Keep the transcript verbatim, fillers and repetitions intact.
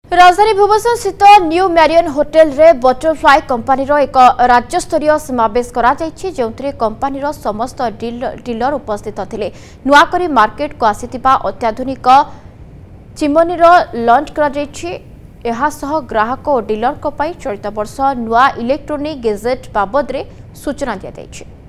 राजधानी भुवनेश्वर स्थित new Marion hotel रे बटरफ्लाई कंपनी एक राज्यस्तरीय समावेश करा जो कंपनी समस्त डीलर उपस्थित थे। नुआकरी मार्केट को आसीथिबा अत्याधुनिक चिमनी लॉन्च करा ग्राहक और डीलर चलित वर्ष नुआ इलेक्ट्रोनिक गेजेट बाबद सूचना दी जाइछि।